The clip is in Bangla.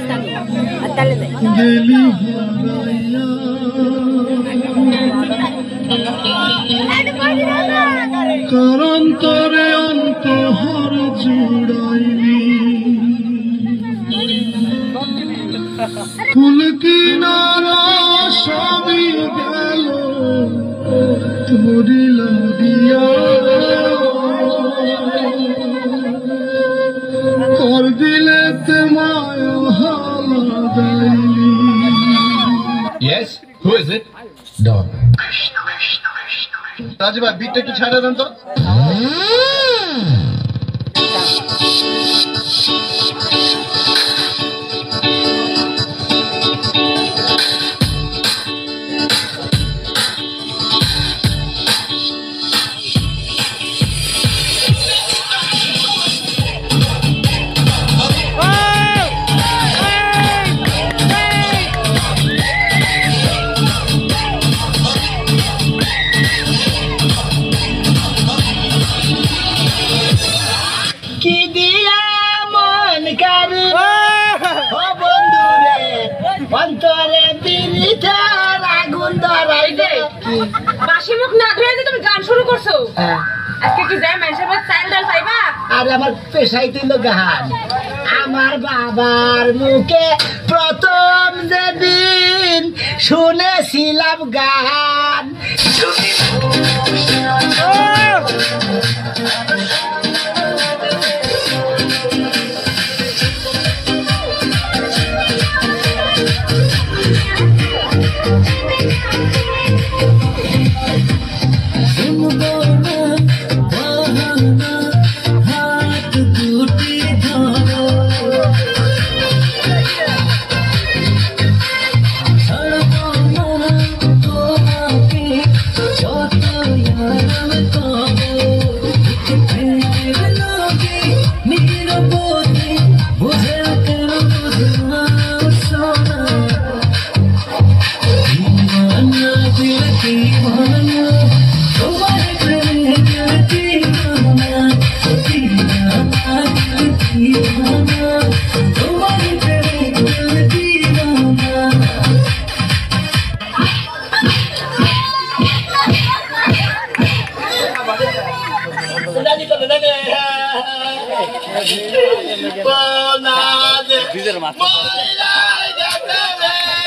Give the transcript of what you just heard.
গেলি কারণ তোরে অন্তহর জুড়াইলি ফুল কিনারা সবই গেল তোরি লাগিয়া তোর দিলেতে মায়া হালা দাইলি। Yes, who is it? Don. Raju ভাই বিটটা একটু ছাড়া দেন তো। কি দিয়া মন কারে ও বন্ধুরে অন্তরে বিরিতার আগুন ধরাই দে। বাসি মুখ না ধরে যে তুমি গান শুরু করছো, আজকে কি যায় মানুষের বাড়ি চাল ডাল পাইবা? আরে আমার পেশাই দিল গান। আমার বাবার মুখে প্রথম যেদিন শুনেছিলাম গান, Dizer, Marcos.